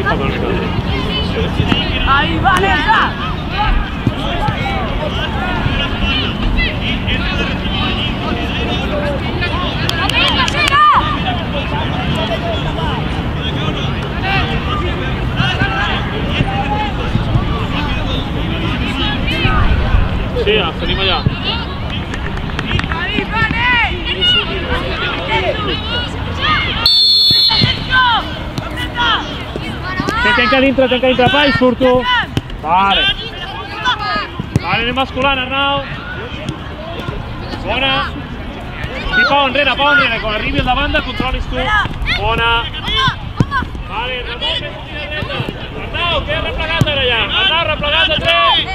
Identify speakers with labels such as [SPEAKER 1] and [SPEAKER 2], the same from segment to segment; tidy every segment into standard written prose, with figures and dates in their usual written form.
[SPEAKER 1] Ahí va, Nessa.
[SPEAKER 2] Sí, venim allà. Tanca dintre, fai, surto. Vale. Vale, anem escolant, Arnau. Bona. I Pau enrere, quan arribi a la banda controlis tu. Bona. Vale, Ramon, més tira dreta. Arnau, que és replegat ara ja. Arnau, replegat de 3.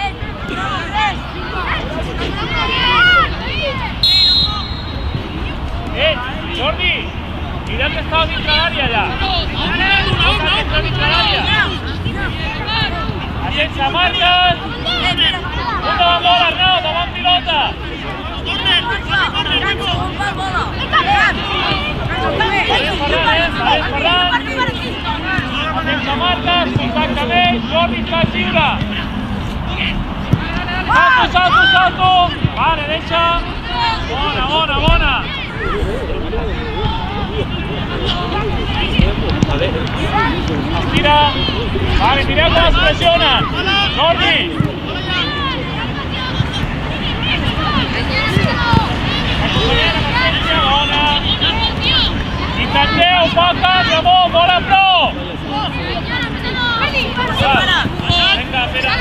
[SPEAKER 2] Jordi, mira't que estava dintre l'àrea allà. Dintre l'àrea. Atents a marques. Un davant bola, Arnau, davant pilota. Ferran. Atents a marques, contacte amb ells, Jordi fa lliure. Salto. Vale, deixa. Bona. Estira. Vale, mireu que es pressionen. Jordi. Bona. Intenteu, poca, Ramon, bola pro. Vinga, espera.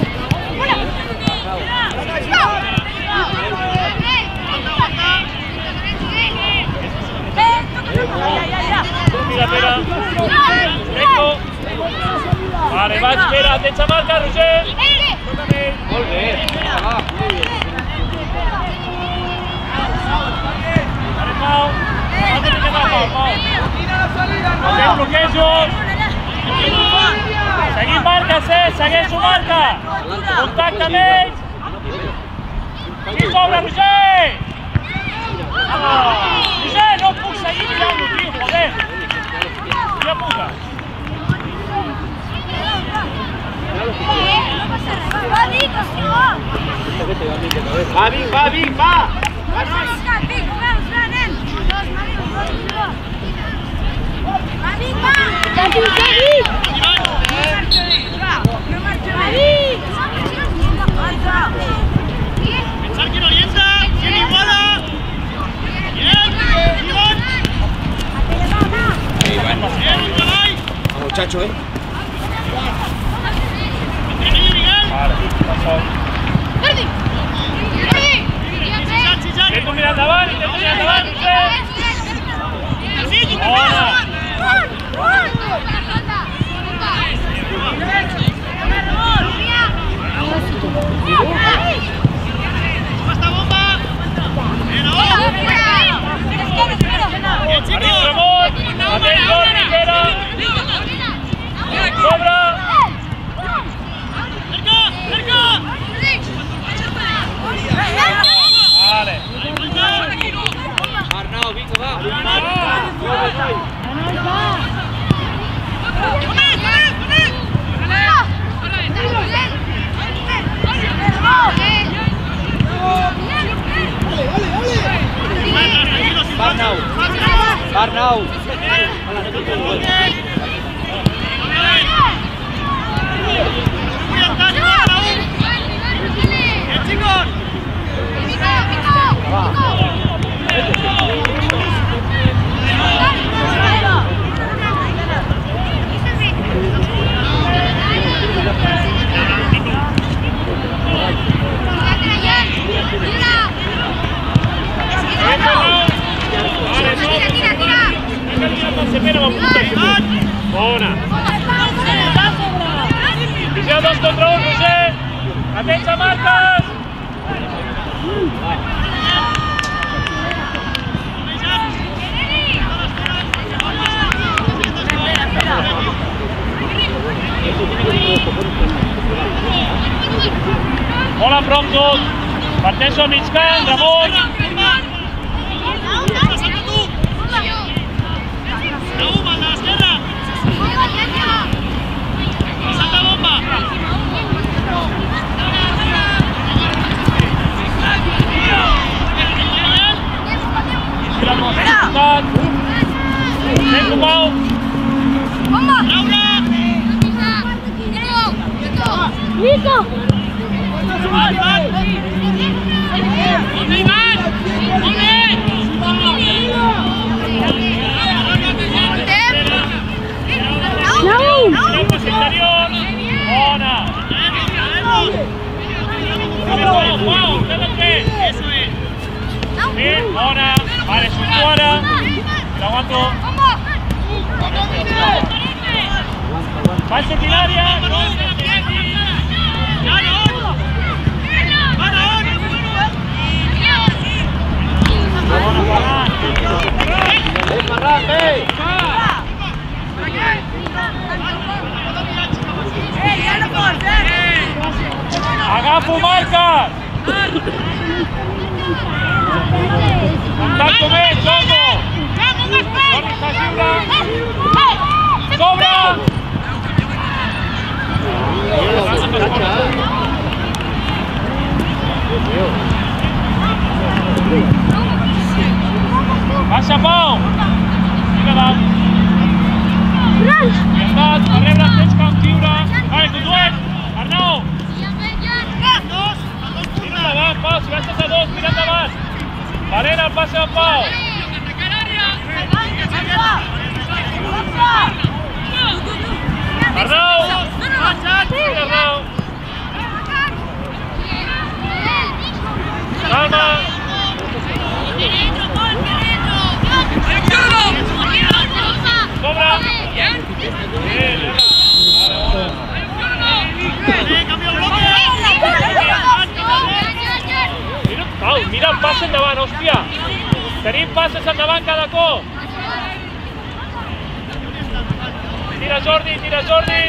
[SPEAKER 2] Espera. Ecco. Vale, va, espera, atents a marca, Roger. Molt bé. Vale, Pau. Pau. Fem bloquejos. Seguim marca, segueixo marca. Contacte amb ells. Aquí sobre, Roger. Roger, no puc seguir mirant-lo, tio, joder. Ja puga. Va, Vic, va!
[SPEAKER 3] Pensar que no orienta, que ni iguala.
[SPEAKER 4] Muchacho,
[SPEAKER 2] Vale, passou. Intento mirar endavant, Roger. Bona. Ramon, atent Jordi, Pere. Sobre. Vale.
[SPEAKER 4] Arnau, vinga, va. Arnau.
[SPEAKER 2] Bona. Viseu 2 contra 1, Roger. Atents a marques. Molt a prop tot. Parteixo al mig camp, Ramon. Interior. Buona. Wow, eso es. Bien, buona. Vale, su fuera. Lo aguanto. Va centinaria. Agafo marca! Contacto més, Joco! Jordi està lliure! Sobre! Baixa, Pau! Vinga, dalt! Llibertat, a rebre, tens camp lliure! Vale, continuem! Arnau! Mira endavant, Pau, si vas a dos, mira endavant! Valera, el passe del Pau! Arnau! Mira, Arnau! Calma! Sobra! Bien, Pau, mira el passe endavant, hòstia! Tenim passes endavant cada cop! Tira Jordi, tira Jordi!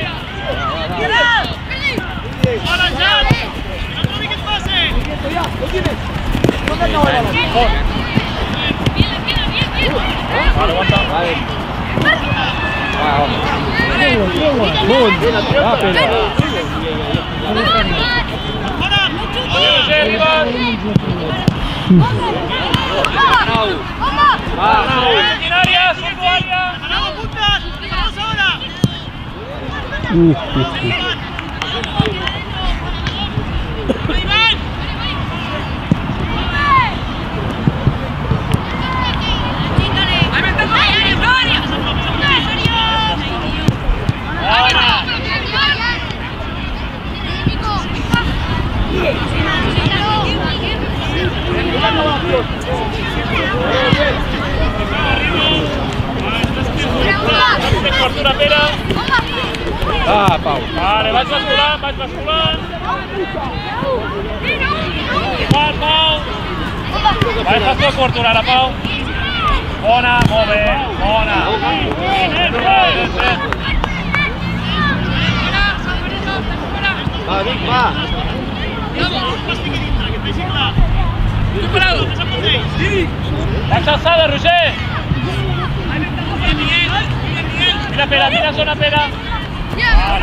[SPEAKER 3] Hola, Jan! No trobi aquest passe!
[SPEAKER 2] Vale, aguanta.
[SPEAKER 4] Ah, Pau.
[SPEAKER 2] Vale, vaig basculant, vaig basculant. Igual, Pau. Vale, fas la cobertura ara, Pau. Bona, molt bé, bona.
[SPEAKER 4] Va, Vic, va.
[SPEAKER 2] Vaig alçada, Roger. Mira Pere, mira zona Pere. Vale.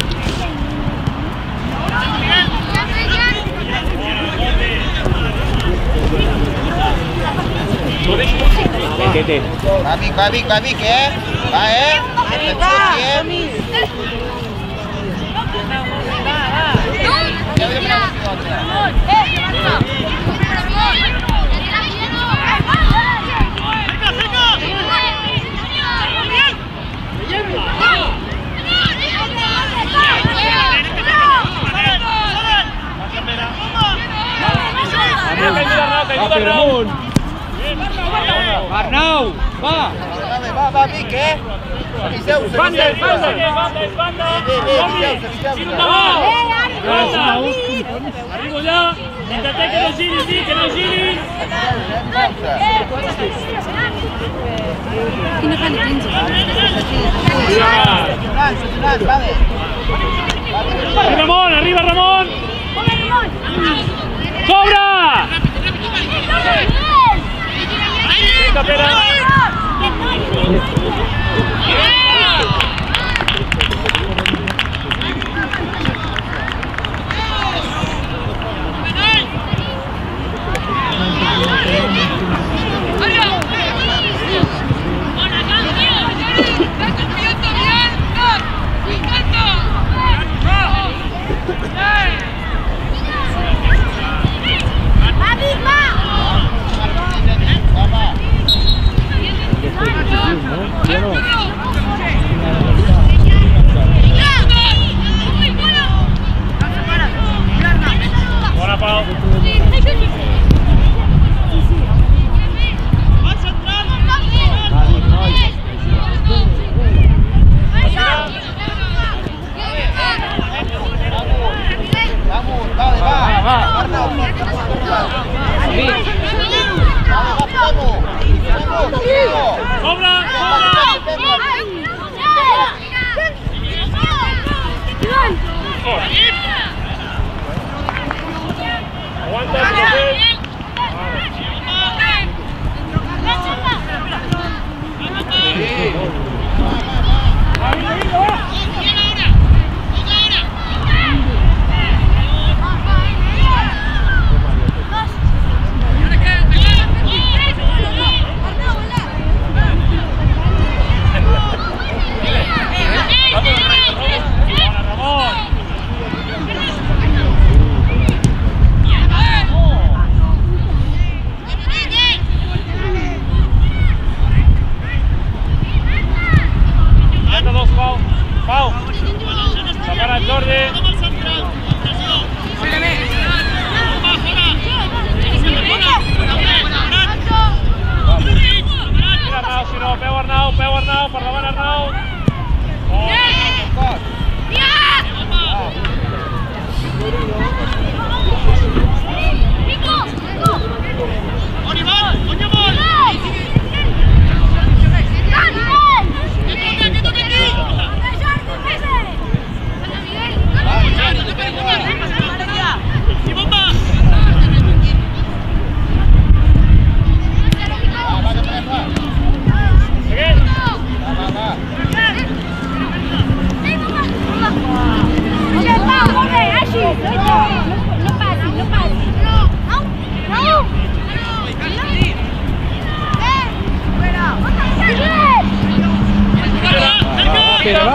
[SPEAKER 4] Va Vic, eh? Va, eh?
[SPEAKER 2] Arnau, va!
[SPEAKER 4] Va, Vic, eh?
[SPEAKER 2] Banda, banda! Giro endavant! Arribo allà, intentem que no giris, Vic, que no giris! Arriba Ramon! Sobra! Vinga, Pere!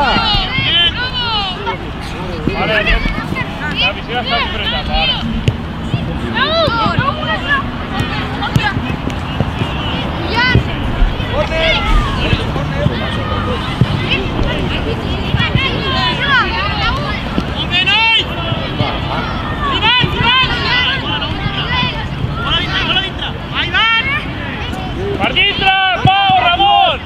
[SPEAKER 2] Vale, la visita está diferente, vale. Per dintre, Pau, Ramon!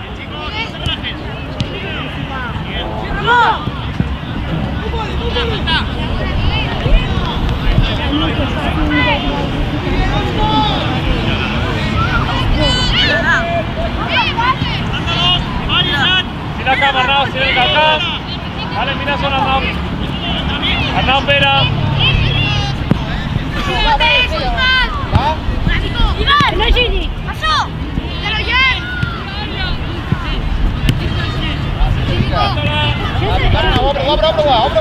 [SPEAKER 2] Sila cap, Arnau, sila cap. Vale, mira són Arnau. Arnau, Pere.
[SPEAKER 1] Ivan, no giri. Passó. Però ja.
[SPEAKER 4] Obre.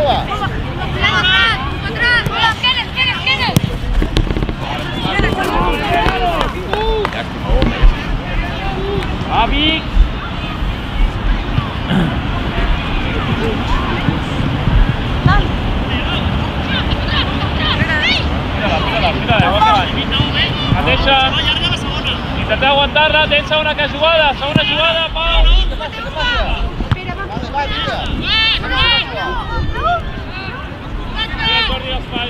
[SPEAKER 2] Avi. Mira, aguanta avall. Attention. Intenteu aguantar-la, tens segona jugada, Pau. Torni l'espai.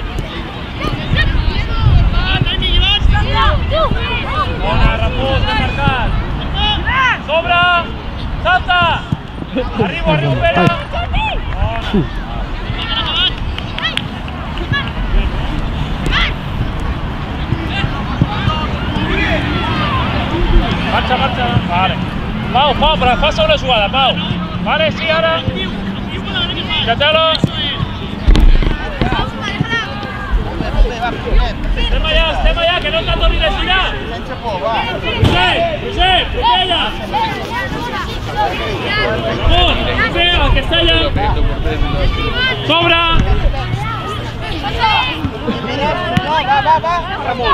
[SPEAKER 2] Bona, refús, ben marcat. Sobre, salta. Arribo, Pere. Bona. Marxa. Vale. Pau, però fa segona jugada, Pau. Vale, sí, ara. Catalo. Estem allà, que no te'n tornin a girar. Josep, ella. Ramon, Josep, el que està allà. Sobre.
[SPEAKER 4] Va. Ramon.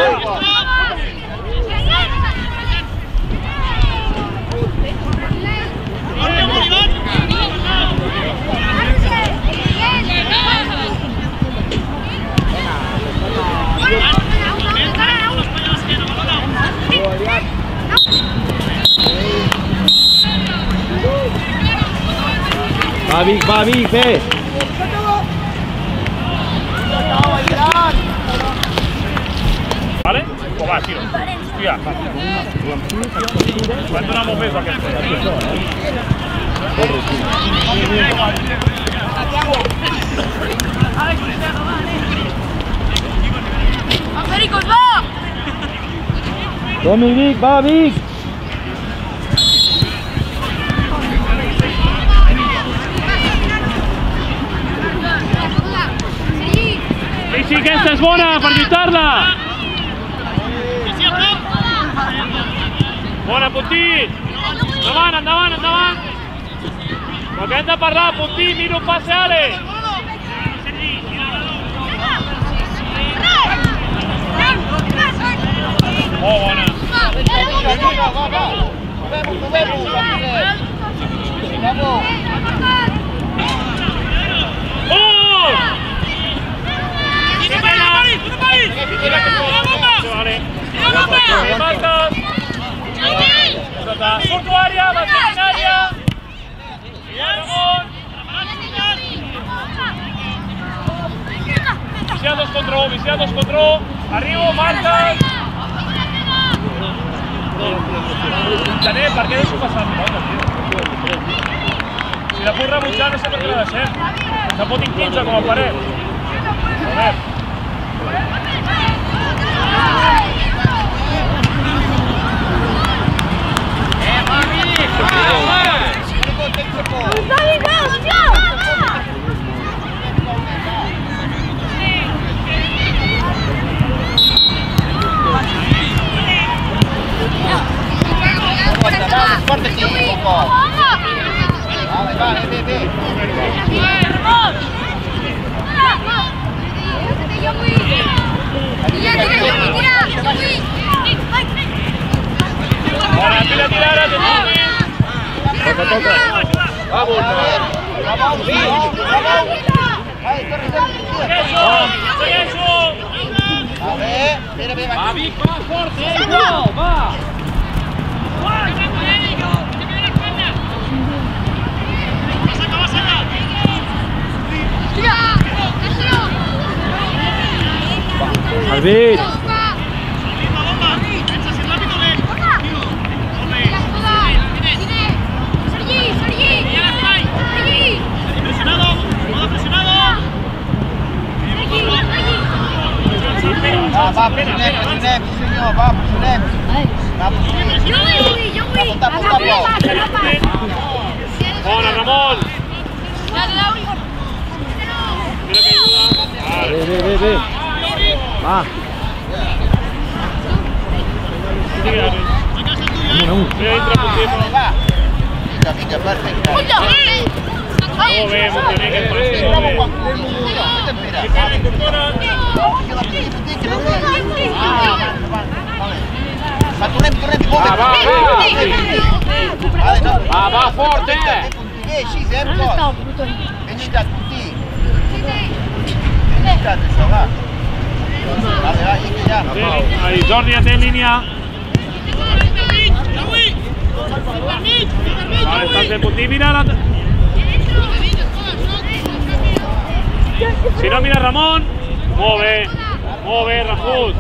[SPEAKER 4] Va, Vic, ve!
[SPEAKER 2] Vale? O va, tiro. Hòstia, va. Vam donar molt més aquest.
[SPEAKER 1] Pericos, va!
[SPEAKER 4] Som-hi, Vic, va, Vic!
[SPEAKER 2] Sí, aquesta és bona, per lluitar-la! Bona, Puntí! Endavant! Però que hem de parlar, Puntí, mira un passe, Ale! Molt bona! Surto àrea, la tenen àrea! Ramon! Viciat 2 contra 1, arribo, marques! Entenem per què deixo passar la pilota, tio. Si la puc rebutjar no sé per què la deixem. Se fotin 15 com a paret. Robert.
[SPEAKER 4] Fuerte aquí un poco. Vale, ve.
[SPEAKER 2] Bona, tira, ara, te toca.
[SPEAKER 4] Vamos. Va, Vic, va, forte, no, va!
[SPEAKER 5] Albit!
[SPEAKER 4] Va, presionem, sí senyor, va, presionem.
[SPEAKER 2] Bona, Ramon! Mira que ayuda.
[SPEAKER 5] Ve. Va.
[SPEAKER 2] Mira, entra por tiempo.
[SPEAKER 4] Va. Vinga, perfecte.
[SPEAKER 2] Mueve, Montenegro, por eso mueve. Que cara incorpora.
[SPEAKER 4] Va, tornem,
[SPEAKER 5] Va, forte!
[SPEAKER 4] Així, ben lluitat, Puntí. Ben lluitat, això, va. Va, ja.
[SPEAKER 2] Ahí, Jordi, ya en línea. Vale, estás de Puntí, mira la... Si no, mira Ramon. Mueve, Rafus.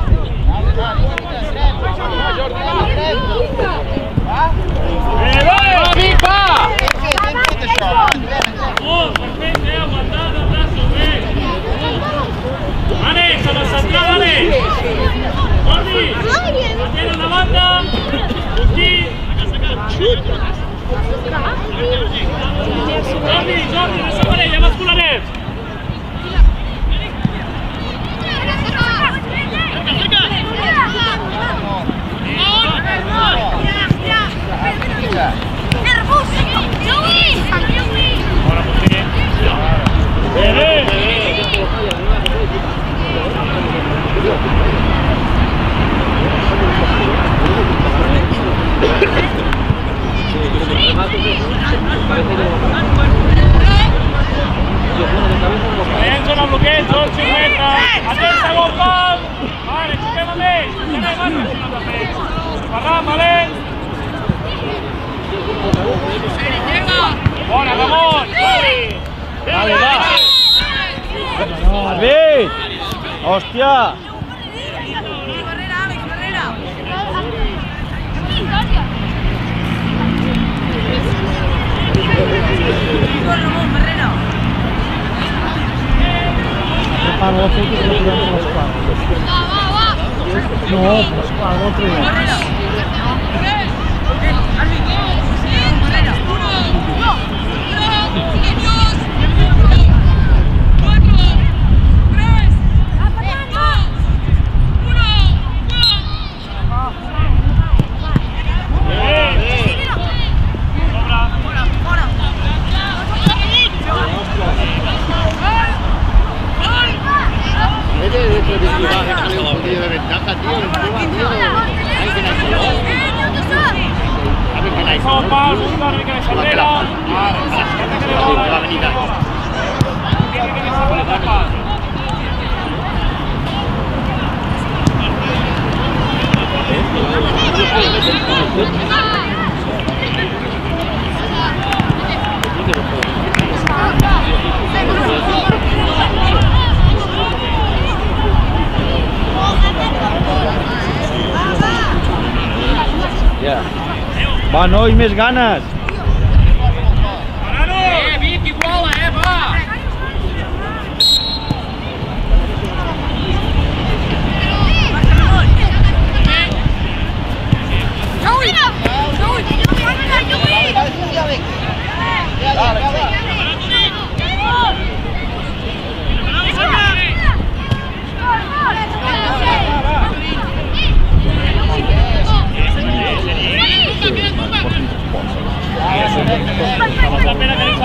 [SPEAKER 5] Va, Vic, va!
[SPEAKER 2] Perfecte, aguantat el braço, bé. Àlex, a la central, Àlex. Jordi, atén a la banda. Puntí. Jordi, esa parella, mascularets. Ahora Puntí. Silencio, no bloqueig, 8 metres. Atén, segon pal. Vale, xuquem amb ells. Ferran, valent. Bona, Ramon.
[SPEAKER 5] Dale, va! Albit! Hòstia! Preparo la foto que la tirem per les quadres. No, per les quadres la traiem.
[SPEAKER 2] Pal, busca una mica de sardera.
[SPEAKER 5] Va, noi, més ganes!
[SPEAKER 4] Vic, igual, va!
[SPEAKER 2] La pena que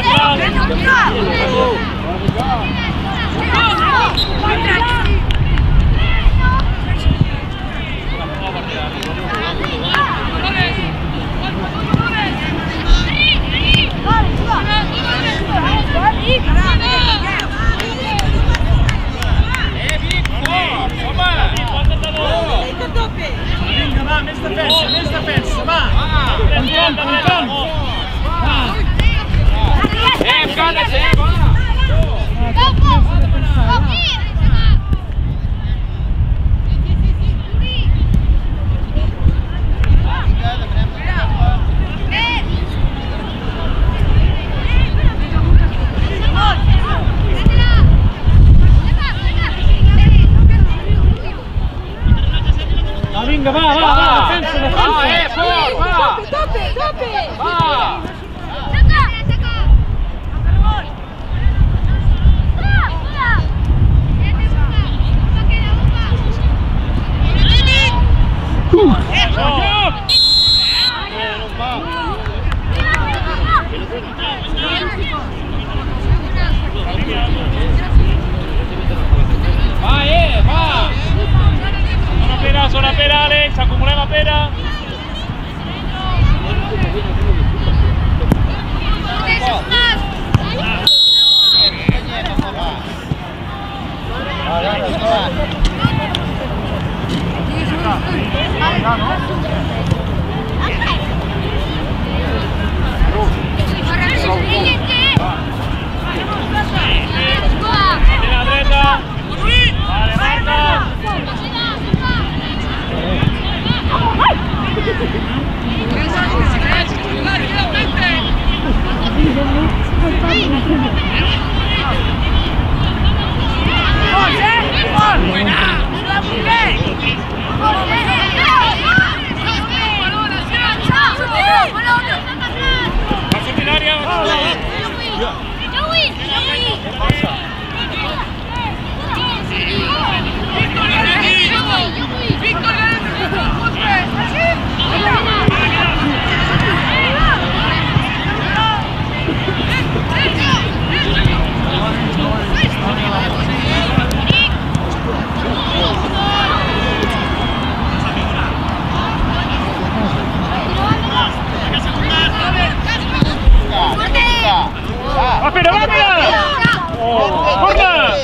[SPEAKER 2] ¡Rápido, rápido! ¡Corta!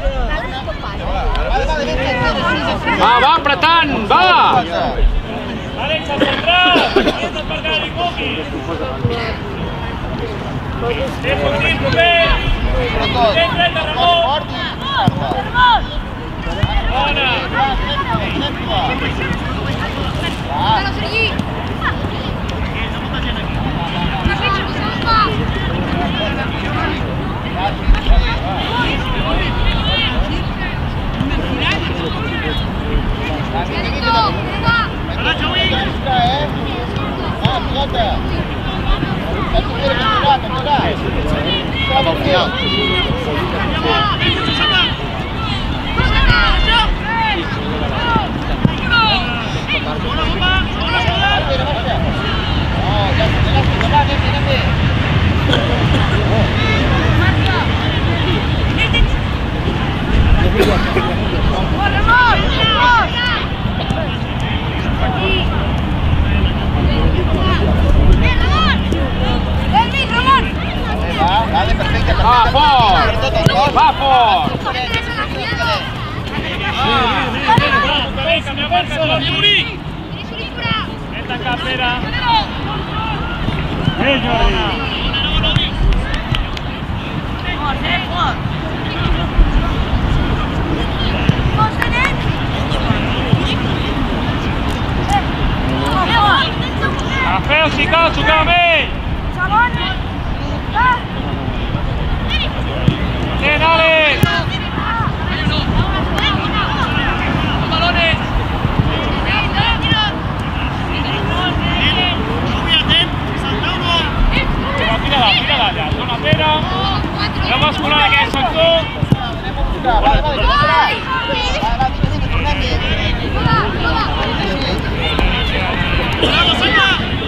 [SPEAKER 4] Va, apretant, va!
[SPEAKER 2] Àlex, al central! Tens de marcar i Coqui! Tim, proper! Proper, dreta, Ramon! Bona!
[SPEAKER 4] Va fort!
[SPEAKER 2] Cambia verso! Ven acá, Pera! Rafael, Chicago, Sugamei! Bien, Alex! Tira allà, dona Pere, la basculada aquest sector.
[SPEAKER 3] ¡Vamos, Sanya!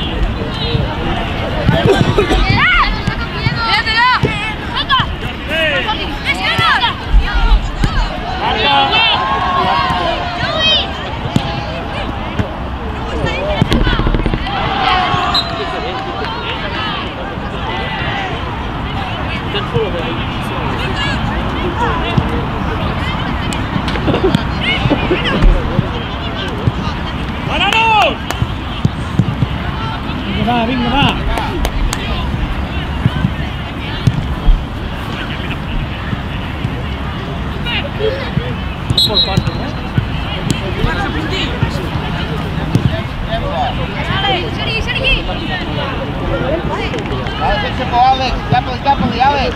[SPEAKER 5] Vinga, va! Por parte, no?
[SPEAKER 1] Sergi!
[SPEAKER 4] Alex, cap-li, Alex!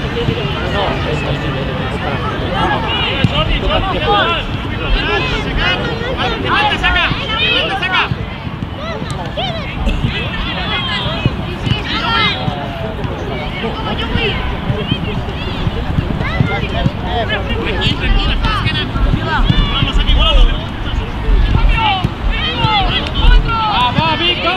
[SPEAKER 3] Vamos aquí, Pablo.
[SPEAKER 4] Va, Vico!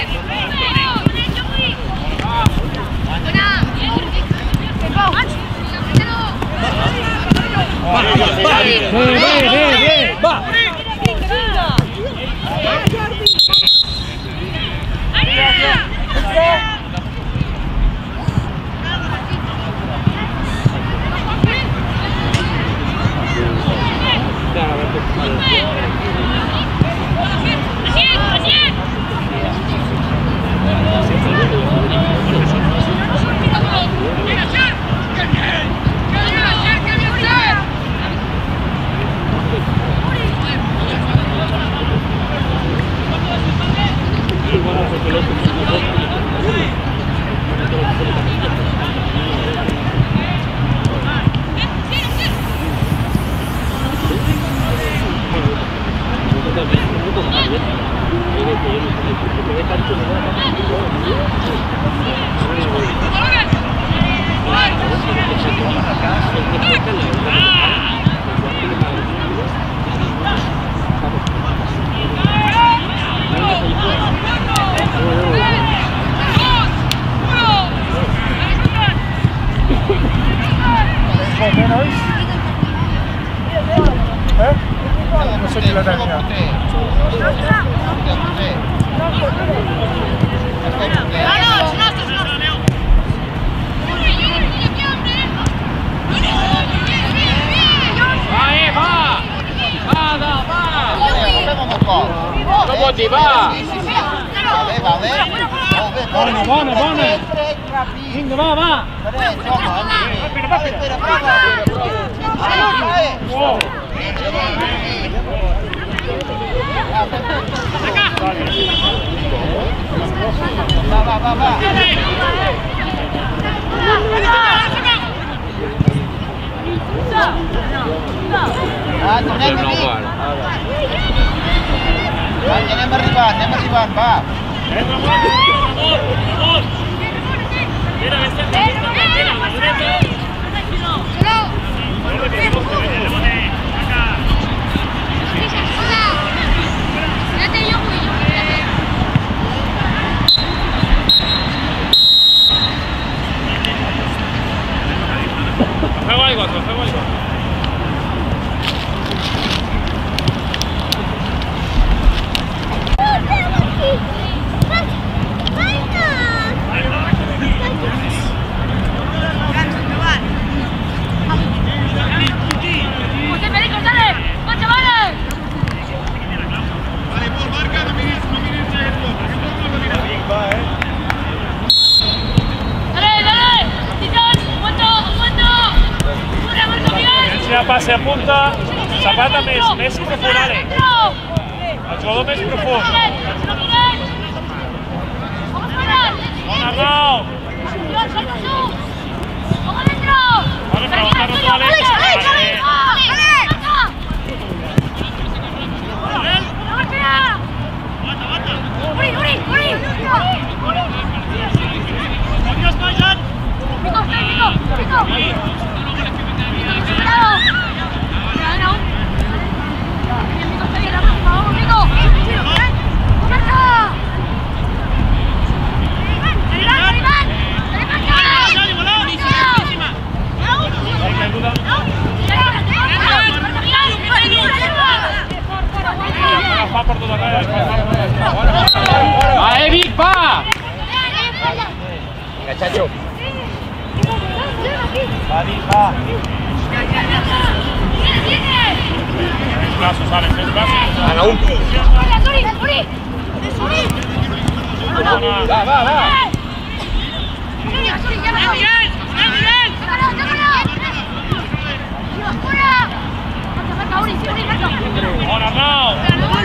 [SPEAKER 5] Va! menos? Non so chi la taglia.
[SPEAKER 4] Poti, va!
[SPEAKER 5] Buona, buona, buona! Ingo, va, va!
[SPEAKER 4] Va! Anem arribant, va!
[SPEAKER 2] Entra, amor! Mira, mira, la derecha. Trofeo algo. Pase a punta, Zapata més profund, Ale. El jugador més profund. Bona, Arnau. Vale, pregunta roto, Alex.
[SPEAKER 4] Va, Evic, va! Vinga, Chacho. Va.
[SPEAKER 2] Brazos, Alex, més brazos.
[SPEAKER 4] Ana, un. Va.
[SPEAKER 2] Bona, Arnau.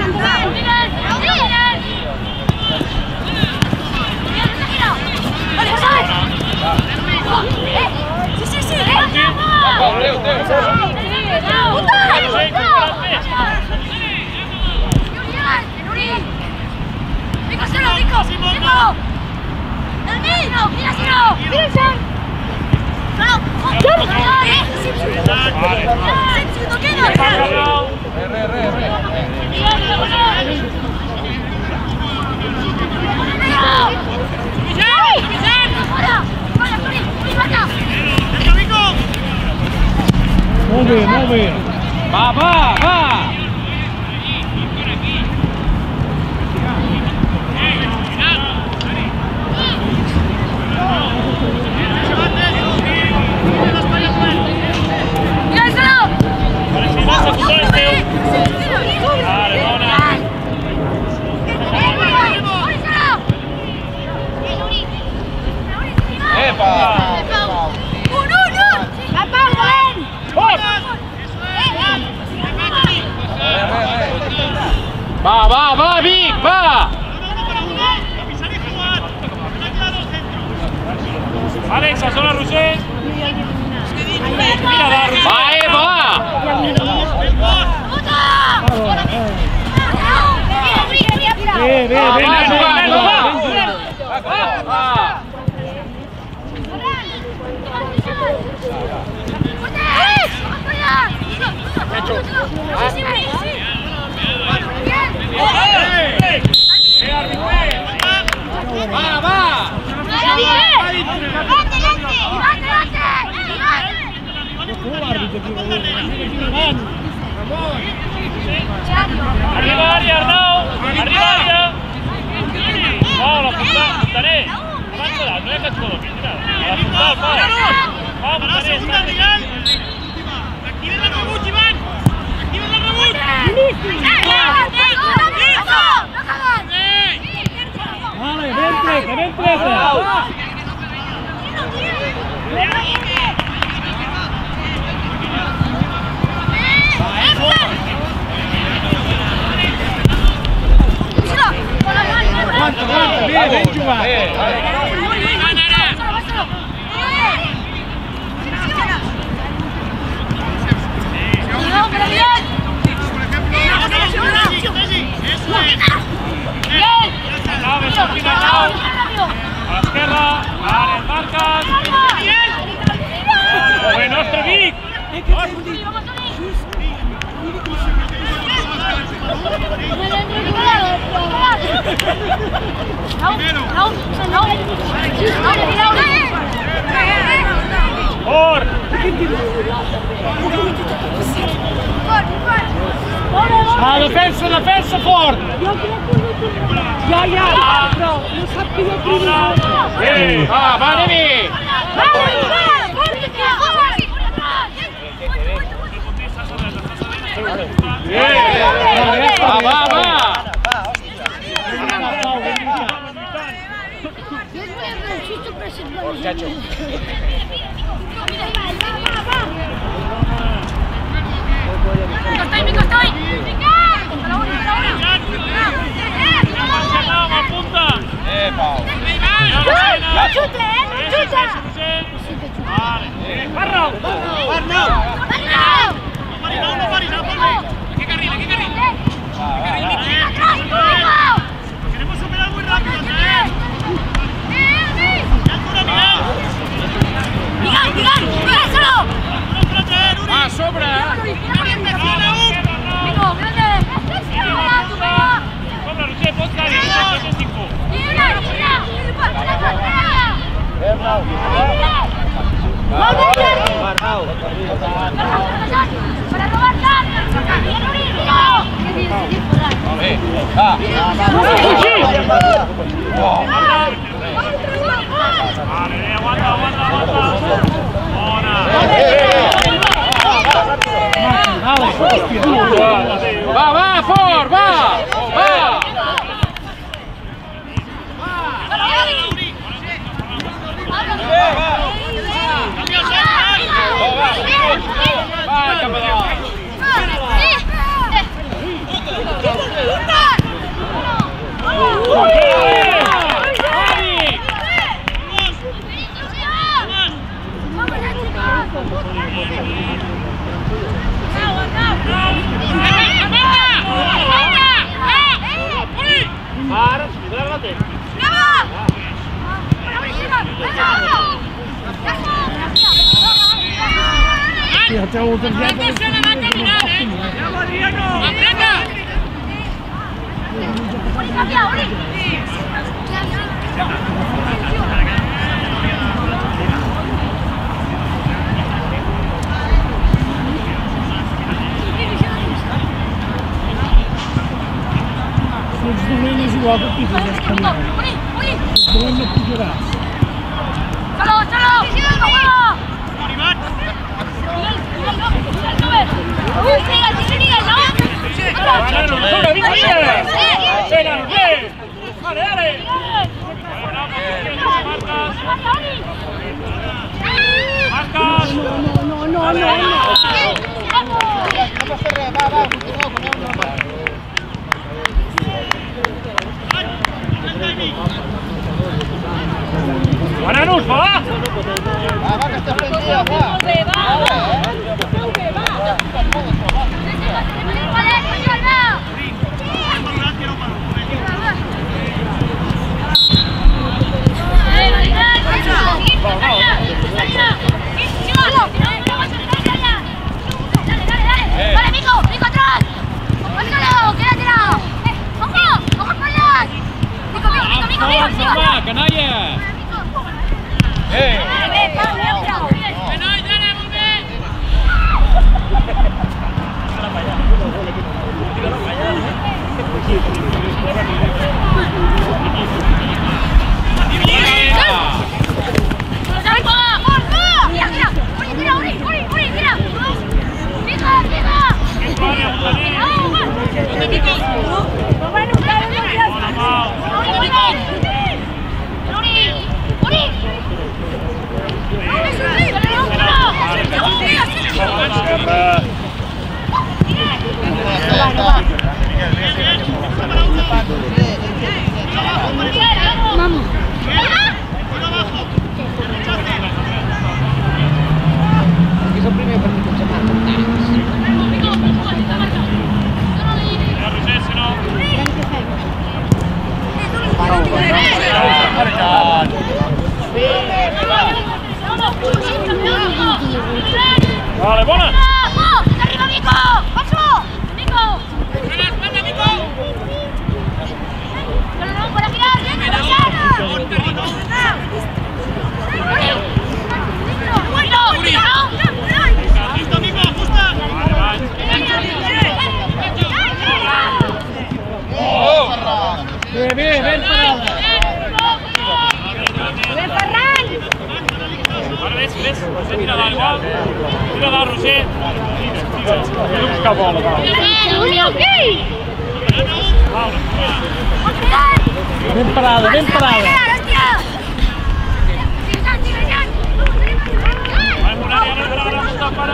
[SPEAKER 5] Molt bé.
[SPEAKER 4] Va! Va, Vic, va!
[SPEAKER 2] Alex, a zona Roger. Mira, va, Roger. Arriba área, Arnau. Arriba área. No, la puntaré. Avanza, no dejes todo, que tira. A la puntada, vamos. Vamos,
[SPEAKER 3] segunda, Miguel. Activen la rebut, Iván. Activen la rebut.
[SPEAKER 5] Vale, vente, que ven presa. Aguanta, ven Giovanni.
[SPEAKER 2] A la esquerra, vale, marcas. ¡El nostre Vic! Por!
[SPEAKER 5] La defensa forte! Ja, però non sappi io prima!
[SPEAKER 4] Va, Nemi! Va! Muchacho.
[SPEAKER 1] Estoy.
[SPEAKER 2] Apunta!
[SPEAKER 4] Pau!
[SPEAKER 2] Arnau!
[SPEAKER 3] No paris, que carril. Queremos superar muy rápido,
[SPEAKER 1] Miguel, solo.
[SPEAKER 4] Va, sobra!
[SPEAKER 2] Sobra, Roger, pots anar-hi, no sé 5.
[SPEAKER 1] Para robar
[SPEAKER 2] Vale, aguanta. Buona!
[SPEAKER 4] Va, for, va! Va, campeón!
[SPEAKER 2] Guananus, va!
[SPEAKER 4] Va, que està prendido, va!
[SPEAKER 1] Vale, Mico atrás. Búscalo, quédatela. Vamos para allá. Mico.
[SPEAKER 4] Va, canalla!
[SPEAKER 2] Vale, buona!
[SPEAKER 1] Arriva Mico! Passo! Mico!
[SPEAKER 3] Aspetta, Mico!
[SPEAKER 1] Non può tirare, vieni da Sara!
[SPEAKER 3] Giusto, Mico, giusto!
[SPEAKER 5] Via, ben parada.
[SPEAKER 2] Ara ves, tira dalt, igual. Tira dalt, Roger. Tira. No buscar bola, va.
[SPEAKER 5] Ben parada, ben parada.
[SPEAKER 2] Vai, Morari, ara, stop, ara.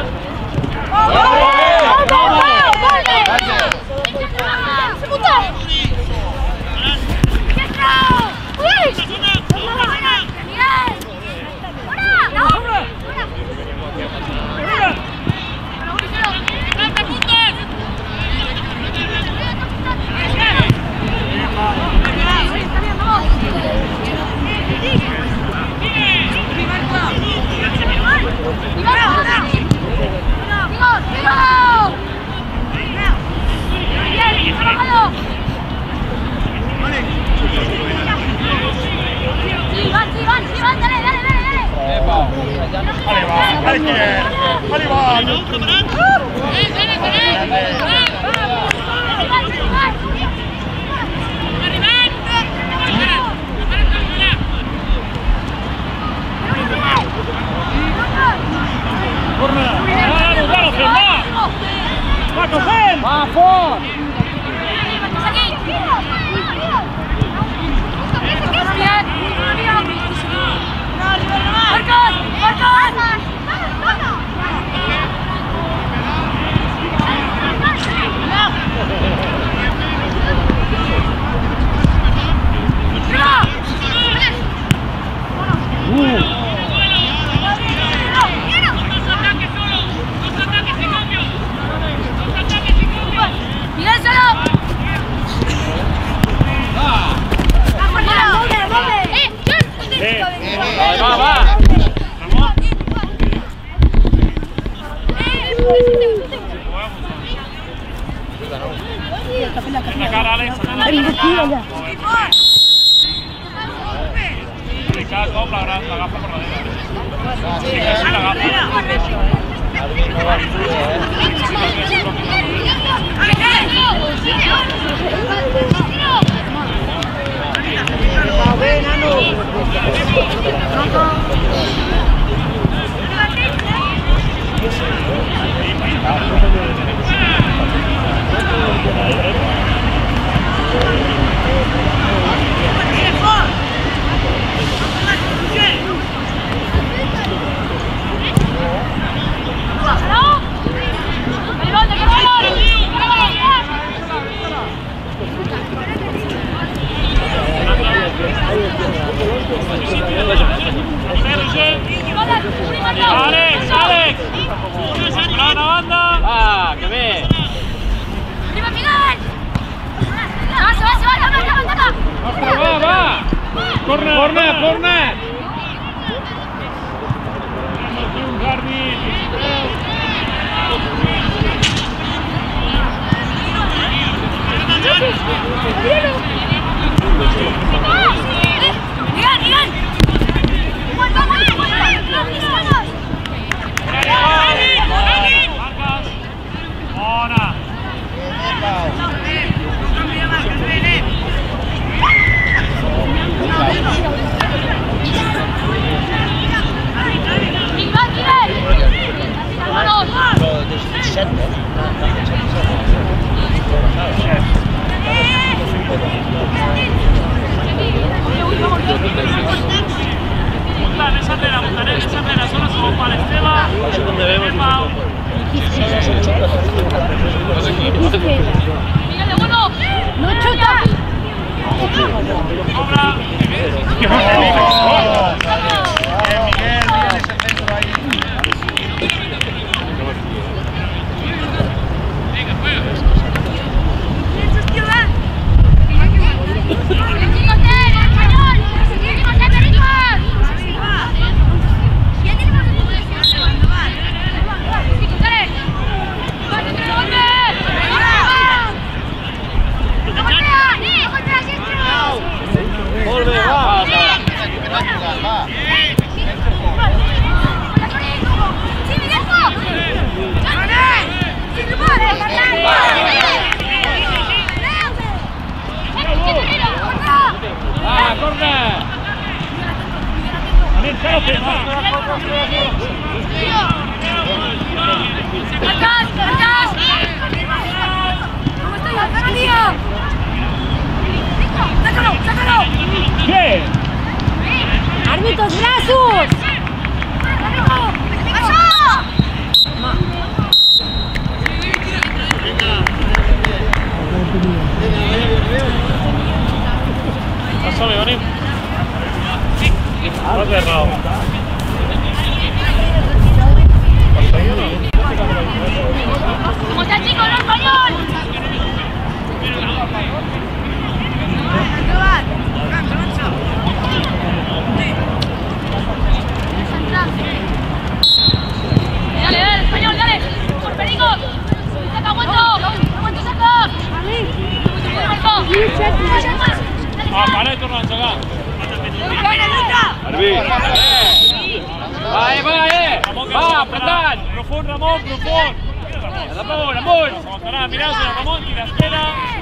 [SPEAKER 5] Va fort!
[SPEAKER 2] La cara, Alex. Cada cop l'agafa per darrere. Sí, l'agafa. Alex! Brava banda!
[SPEAKER 4] Ah, que bé!
[SPEAKER 1] Arriba Miguel!
[SPEAKER 2] Va! Corner! Garbi!
[SPEAKER 1] Miguel!
[SPEAKER 2] Marcas! Bona! Montaner, esa pena, solo somos para Esteba, Pau.
[SPEAKER 1] Miguel, de bueno. No chuta.
[SPEAKER 2] Obra. Pare, torna a giocare.
[SPEAKER 3] Arbi. Vai, vai, va, apretant.
[SPEAKER 2] Profund, Ramon, profund.
[SPEAKER 3] Amunt, amunt.
[SPEAKER 2] Aguantarà, mireu-se, Ramon, tira esquena.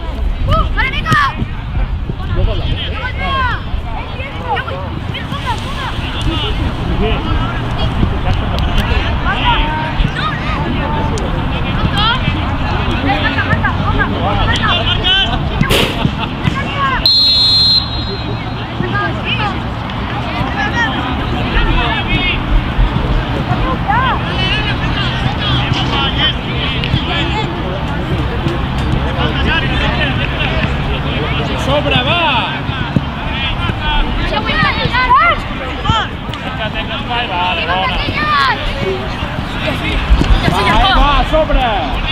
[SPEAKER 3] Sobre, va.
[SPEAKER 2] Tenga espai, vale, bona.
[SPEAKER 3] Vai, va, sobre.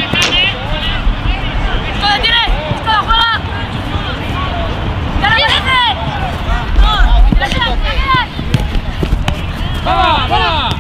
[SPEAKER 3] Va, va.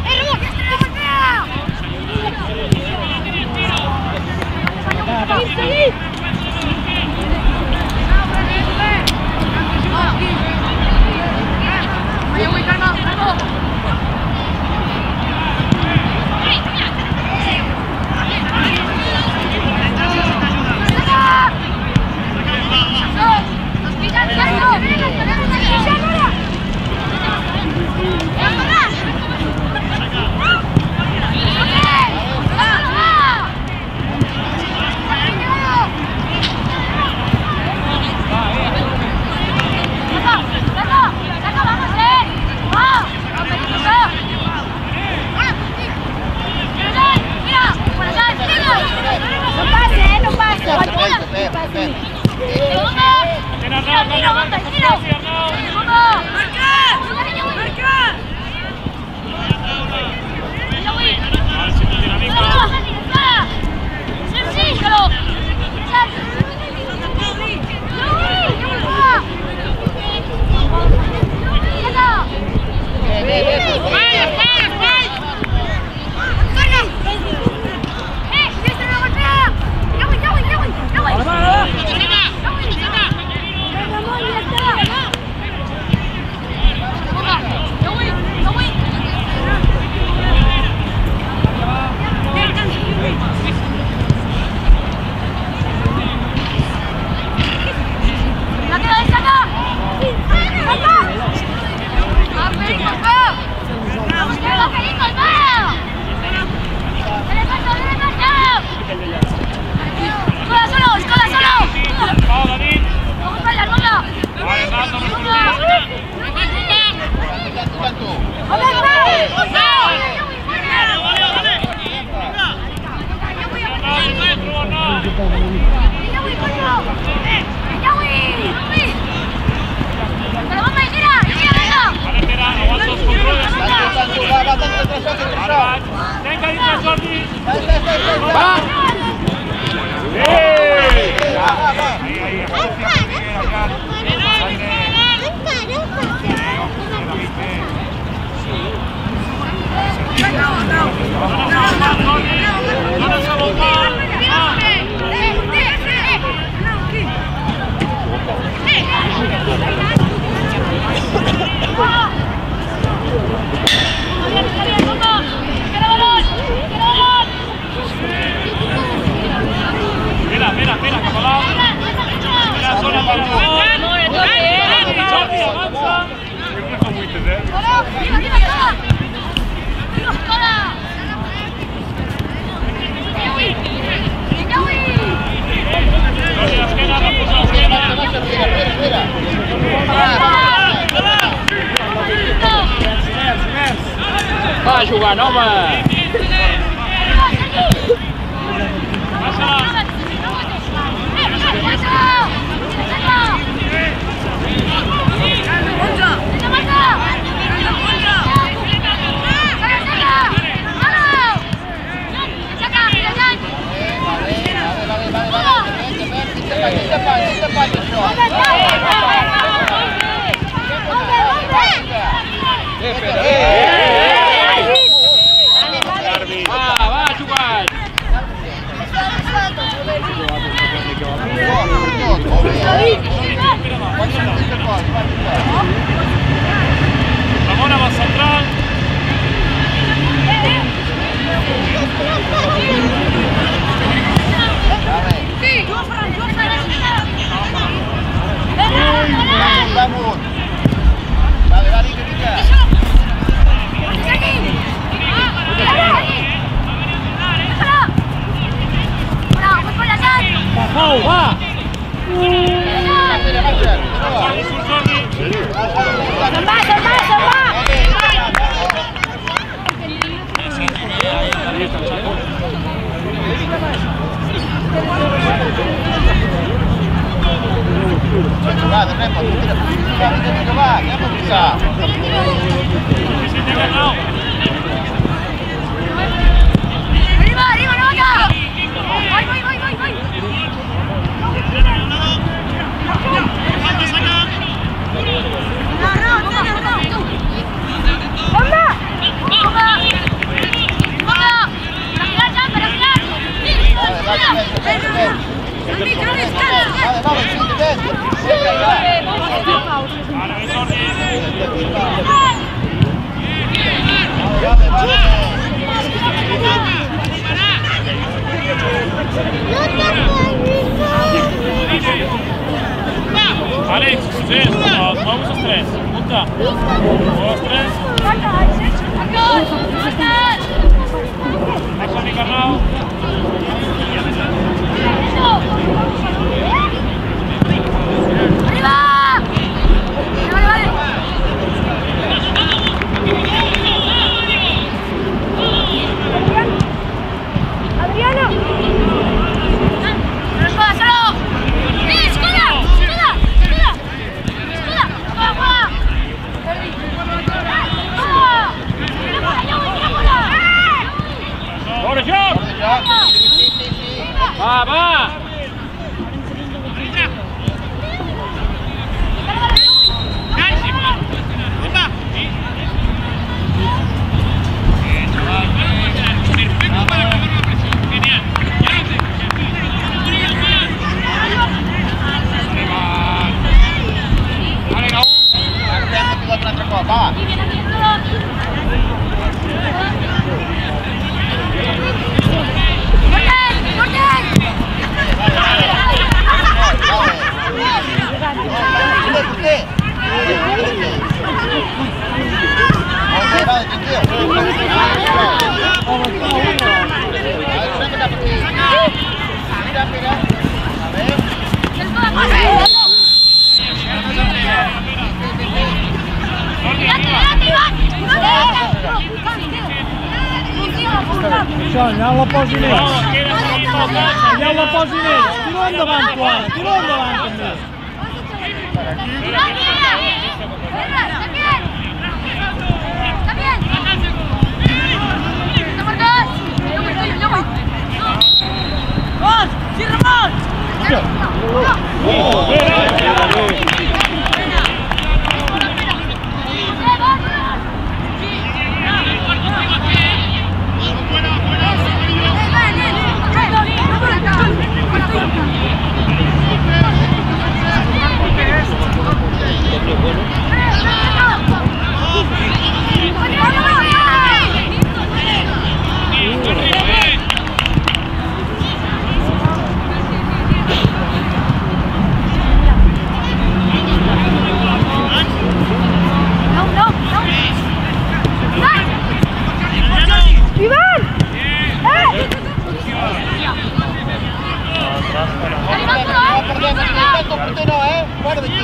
[SPEAKER 3] Va jugant, home!
[SPEAKER 2] Ramona va central.
[SPEAKER 4] Vamos. Vale, vale, Rica.
[SPEAKER 5] Pau, va!
[SPEAKER 4] Va, de repo, va, che bisa.
[SPEAKER 1] Arriba, arriba, no vaya. Vai.
[SPEAKER 2] Alex, stres, vamos a stres. Punta. Vamos a stres. Ecco di Carnau.
[SPEAKER 1] Arriba. Vale. Adriano. Solo. Scusa.
[SPEAKER 2] Buona gioco! Va!
[SPEAKER 5] Andiamo alla posi nera. Andiamo alla posi nera. Tiro in davanti, guarda. Tiro in davanti.
[SPEAKER 4] Guarda qui.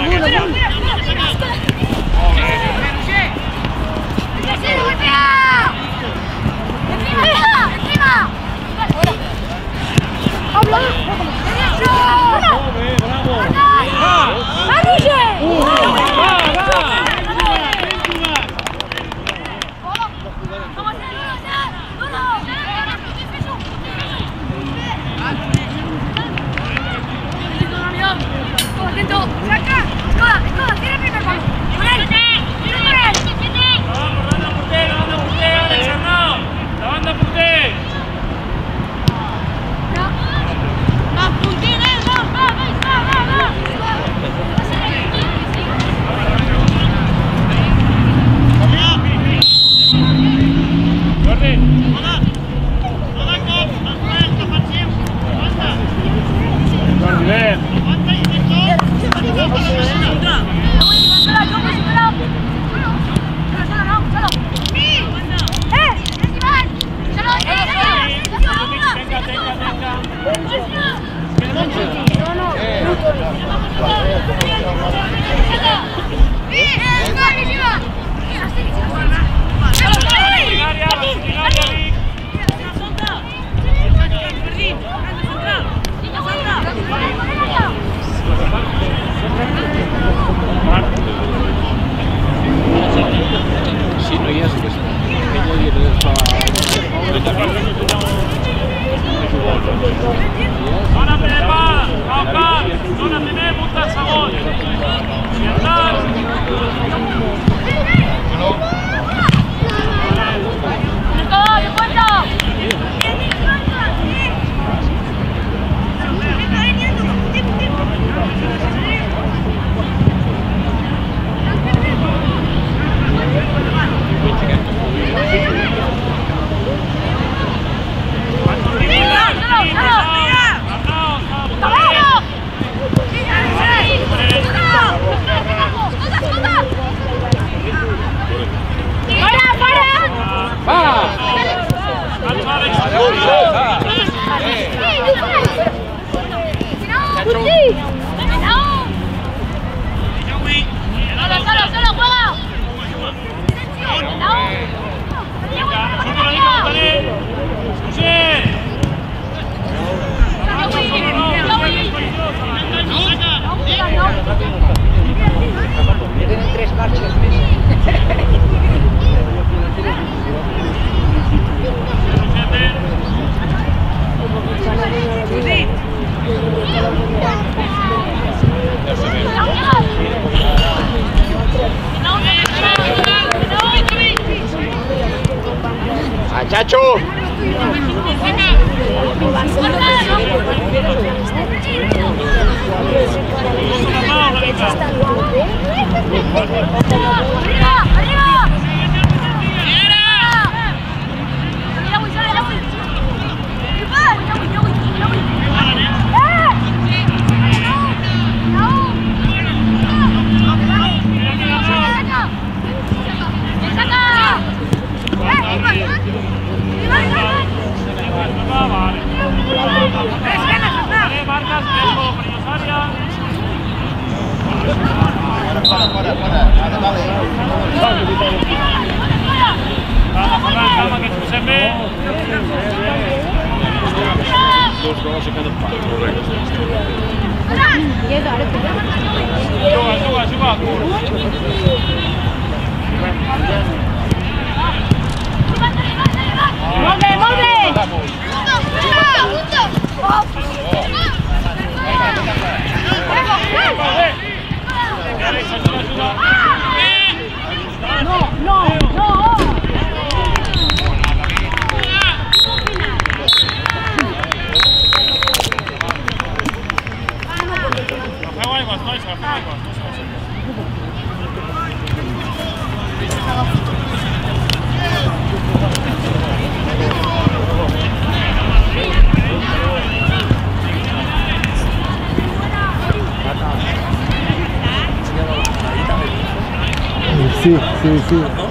[SPEAKER 2] Zona primer pal, zona primer, punta al segon.
[SPEAKER 4] Tienen 3 marchas. ¡Ah, Chacho!
[SPEAKER 2] Calma, que expulsem bé.
[SPEAKER 6] Dos gols a cada part, correcte.
[SPEAKER 2] Juga.
[SPEAKER 1] Molt bé! No!
[SPEAKER 2] Agafeu aigües, nois, agafeu aigües.
[SPEAKER 5] Sì.